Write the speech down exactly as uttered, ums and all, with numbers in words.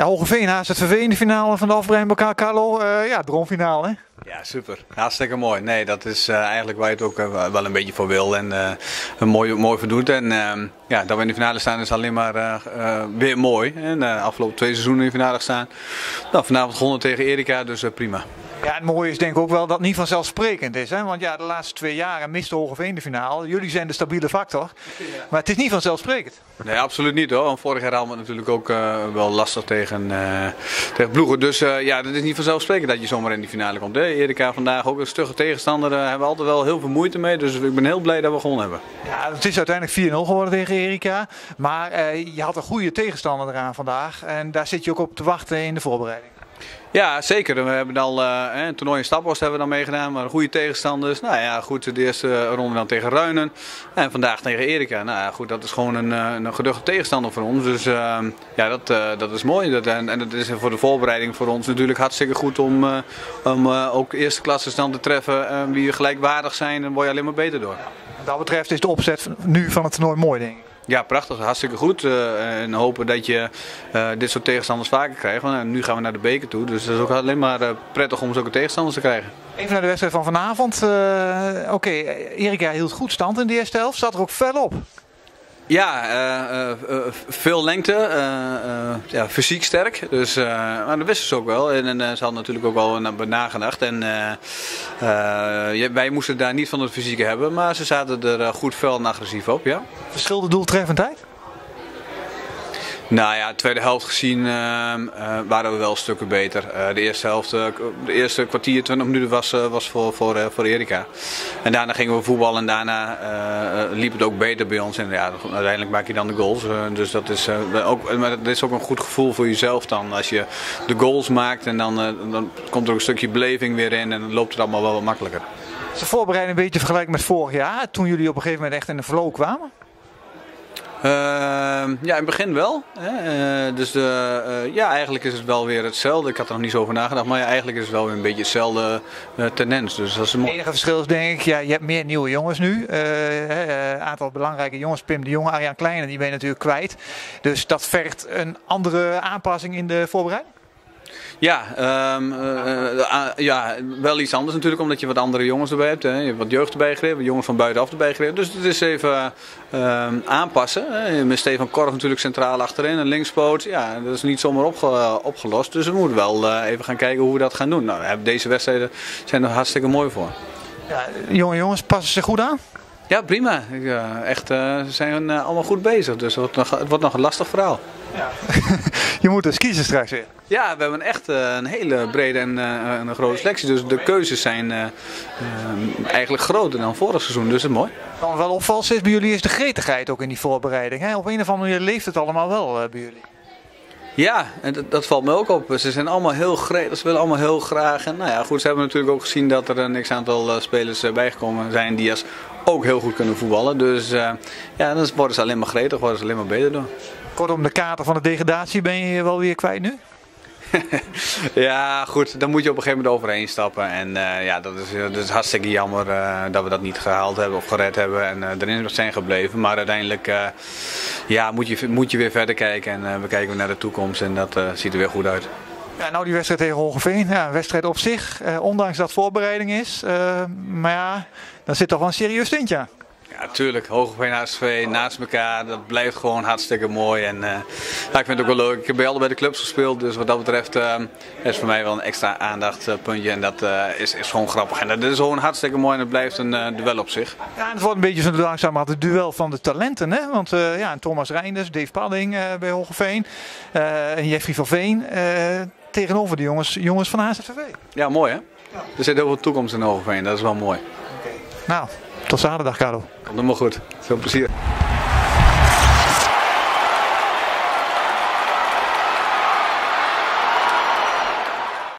Ja, Hoogeveen, H Z V V in de finale van de afbreiding, Carlo. Uh, ja, droomfinale, hè? Ja, super. Hartstikke mooi. Nee, dat is uh, eigenlijk waar je het ook uh, wel een beetje voor wil en uh, een mooi, mooi voor doet. En uh, ja, dat we in de finale staan is alleen maar uh, uh, weer mooi. En de uh, afgelopen twee seizoenen in de finale staan. Nou, vanavond gewonnen tegen Erika, dus uh, prima. Ja, het mooie is denk ik ook wel dat het niet vanzelfsprekend is. Hè? Want ja, de laatste twee jaren miste Hoogeveen de finale. Jullie zijn de stabiele factor. Maar het is niet vanzelfsprekend. Nee, absoluut niet hoor. Want vorig jaar hadden we het natuurlijk ook uh, wel lastig tegen, uh, tegen ploegen. Dus uh, ja, dat is niet vanzelfsprekend dat je zomaar in die finale komt. Hè? Erika vandaag ook een stugge tegenstander. Daar uh, hebben we altijd wel heel veel moeite mee. Dus ik ben heel blij dat we gewonnen hebben. Ja, het is uiteindelijk vier nul geworden tegen Erika. Maar uh, je had een goede tegenstander eraan vandaag. En daar zit je ook op te wachten in de voorbereiding. Ja, zeker. We hebben al uh, een toernooi in Staphorst hebben we dan meegedaan, maar goede tegenstanders. Nou ja, goed, de eerste ronde dan tegen Ruinen en vandaag tegen Erika. Nou ja, goed, dat is gewoon een, een geduchte tegenstander voor ons. Dus uh, ja, dat, uh, dat is mooi. Dat, en, en dat is voor de voorbereiding voor ons natuurlijk hartstikke goed om, uh, om uh, ook eerste klasses dan te treffen uh, die gelijkwaardig zijn. Dan word je alleen maar beter door. Wat dat betreft is de opzet nu van het toernooi mooi, denk ik. Ja, prachtig. Hartstikke goed. Uh, en hopen dat je uh, dit soort tegenstanders vaker krijgt. Want, uh, nu gaan we naar de beker toe. Dus dat is ook alleen maar uh, prettig om zulke tegenstanders te krijgen. Even naar de wedstrijd van vanavond. Uh, Oké, okay. Erika hield goed stand in de eerste helft. Zat er ook fel op. Ja, uh, uh, veel lengte, uh, uh, ja, fysiek sterk, dus, uh, maar dat wisten ze ook wel en, en uh, ze hadden natuurlijk ook wel naar nagedacht en uh, uh, wij moesten daar niet van het fysieke hebben, maar ze zaten er uh, goed fel en agressief op, ja. Verschilde doeltreffendheid? Nou ja, de tweede helft gezien uh, uh, waren we wel stukken beter. Uh, de eerste helft, uh, de eerste kwartier, twintig minuten was, uh, was voor, voor, uh, voor Erika. En daarna gingen we voetballen en daarna uh, uh, liep het ook beter bij ons. En ja, uiteindelijk maak je dan de goals. Uh, dus dat is, uh, ook, maar dat is ook een goed gevoel voor jezelf dan. Als je de goals maakt en dan, uh, dan komt er ook een stukje beleving weer in en dan loopt het allemaal wel wat makkelijker. Is de voorbereiding een beetje vergelijkbaar met vorig jaar, toen jullie op een gegeven moment echt in de flow kwamen? Uh, ja, in het begin wel. Hè. Uh, dus de, uh, ja, eigenlijk is het wel weer hetzelfde. Ik had er nog niet zo over nagedacht, maar ja, eigenlijk is het wel weer een beetje hetzelfde uh, tendens. Dus dat is een... Het enige verschil is denk ik, ja, je hebt meer nieuwe jongens nu. Een uh, uh, aantal belangrijke jongens, Pim de Jonge, Arjan Kleine, die ben je natuurlijk kwijt. Dus dat vergt een andere aanpassing in de voorbereiding? Ja, um, uh, uh, ja, wel iets anders natuurlijk, omdat je wat andere jongens erbij hebt. Hè. Je hebt wat jeugd erbij gegeven, jongens van buitenaf erbij gegeven. Dus het is even uh, aanpassen. Hè. Met Stefan Korf natuurlijk centraal achterin, een linkspoot. Ja, dat is niet zomaar opge opgelost. Dus we moeten wel uh, even gaan kijken hoe we dat gaan doen. Nou, deze wedstrijden zijn er hartstikke mooi voor. Ja, jonge jongens passen zich goed aan? Ja, prima. Uh, echt, uh, ze zijn uh, allemaal goed bezig. Dus het wordt nog, het wordt nog een lastig verhaal. Ja. Je moet dus kiezen straks weer. Ja, we hebben echt uh, een hele brede en uh, een grote selectie. Dus de keuzes zijn uh, uh, eigenlijk groter dan vorig seizoen. Dus dat is mooi. Wat wel opvalt is bij jullie is de gretigheid ook in die voorbereiding. Hè? Op een of andere manier leeft het allemaal wel uh, bij jullie. Ja, en dat, dat valt me ook op. Ze zijn allemaal heel gretig, ze willen allemaal heel graag. En nou ja, goed, ze hebben natuurlijk ook gezien dat er een x-aantal uh, spelers uh, bijgekomen zijn die als ook heel goed kunnen voetballen. Dus uh, ja, dan worden ze alleen maar gretig, worden ze alleen maar beter door. Kortom, de kater van de degradatie ben je wel weer kwijt nu? Ja, goed, dan moet je op een gegeven moment overheen stappen. En uh, ja, dat is, dat is hartstikke jammer uh, dat we dat niet gehaald hebben of gered hebben en uh, erin zijn gebleven. Maar uiteindelijk uh, ja, moet, je, moet je weer verder kijken en uh, we kijken weer naar de toekomst en dat uh, ziet er weer goed uit. Ja, nou die wedstrijd tegen Hoogeveen, ja, een wedstrijd op zich, uh, ondanks dat voorbereiding is. Uh, maar ja, daar zit toch wel een serieus tintje aan. Ja, tuurlijk. Hoogeveen H Z V naast elkaar, dat blijft gewoon hartstikke mooi. En uh, ja, ik vind het ook wel leuk. Ik heb bij allebei de clubs gespeeld, dus wat dat betreft uh, is voor mij wel een extra aandachtpuntje. En dat uh, is, is gewoon grappig. En dat is gewoon hartstikke mooi en het blijft een uh, duel op zich. Ja, het wordt een beetje zo'n langzamerhand het duel van de talenten. Hè? Want uh, ja, Thomas Reinders, Dave Padding uh, bij Hoogeveen uh, en Jeffrey van Veen uh, tegenover de jongens, jongens van H Z V V. Ja, mooi hè? Ja. Er zit heel veel toekomst in Hoogeveen, dat is wel mooi. Okay. Nou, tot zaterdag, Carlo. Komt helemaal goed. Veel plezier.